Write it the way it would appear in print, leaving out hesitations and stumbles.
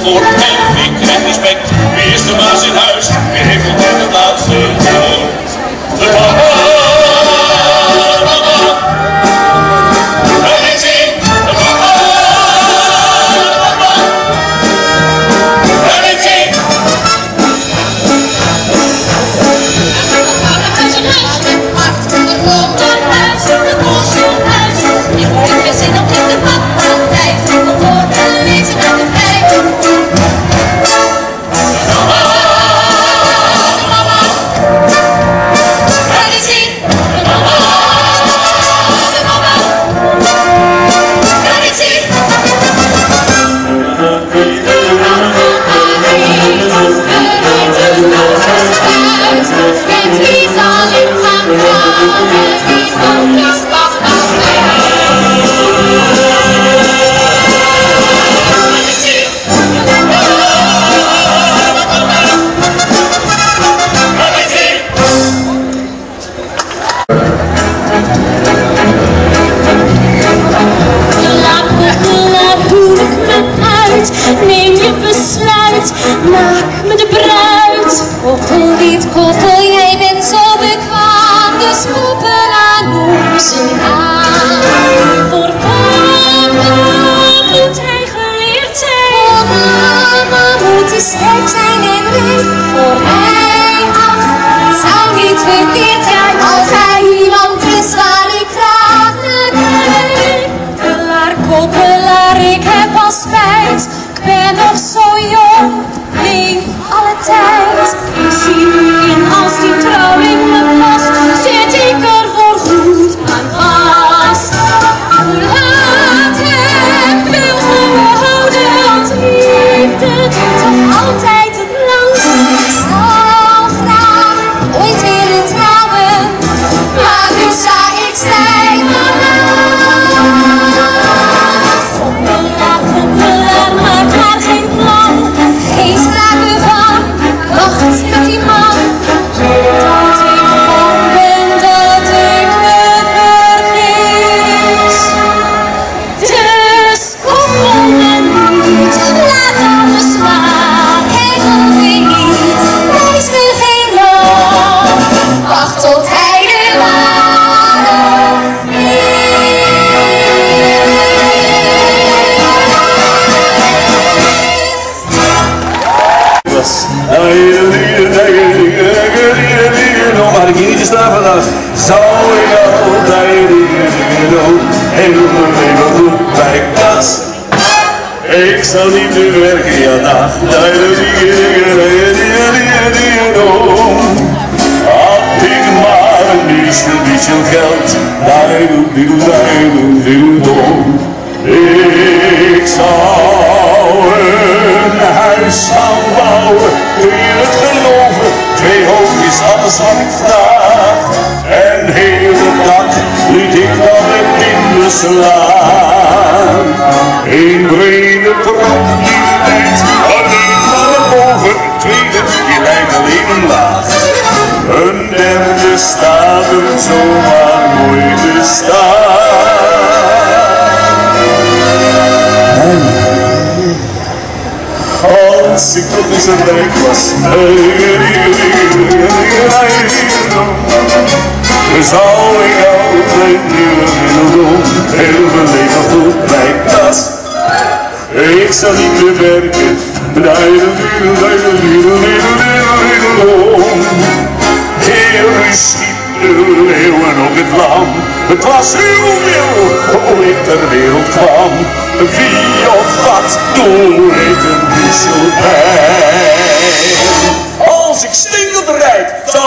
voor en ik krijg respect. Wie is de baas in huis? Wie heeft het laatste woord? De papa. Neem je besluit, maak me de bruid. Koppel niet koppel, jij bent zo bekwaam. Dus koppel aan onze naam. Voor papa moet hij geleerd zijn. Voor mama moet hij sterk zijn en recht. Voor mij af, zou niet verkeerd zijn als hij iemand is waar ik graag naar kijk. Koppelaar, koppelaar, ik heb al spijt. Ik ben nog zo jong, leef alle tijd. Ik zie nu in als die trouw in me past, zit ik er voor goed aan vast. Hoe laat heb veel gehouden, want liefde doet toch altijd het langst. Ik zal graag ooit willen trouwen, maar nu sta ik stijgen. Koppelaar, koppelaar, maak maar geen plan. Geen sprake van, wacht met die man. Dat ik bang ben dat ik me vergis. Dus koppel me niet, laat alles maar. Hengel me niet, wijs me geen loon. Wacht tot hij de waarheid maar ik hier niet staan vandaag, zou ik altijd doen. Heel mijn leven goed bij kas. Ik zal niet meer werken, ja dag. Had ik maar een beetje geld. Ik zou een huis gaan bouwen, kun je het geloven? 2 hoofdjes, alles wat ik vraag. En heel de dag liet ik dan het in slaan. Eén brede trap die leidt alleen maar naar boven. Een tweede die leidt alleen omlaag. Een derde staat er zomaar nooit te staan. Als ik nog eens een rijk was, zou ik altijd willen doen. Heel mijn leven goed bij kas. Ik zal niet meer werken. Heel schiep de leeuwen op het land. Het was uw wil hoe ik ter wereld kwam. Wie of wat doe ik een wissel bij. Als ik stinkend rijk zou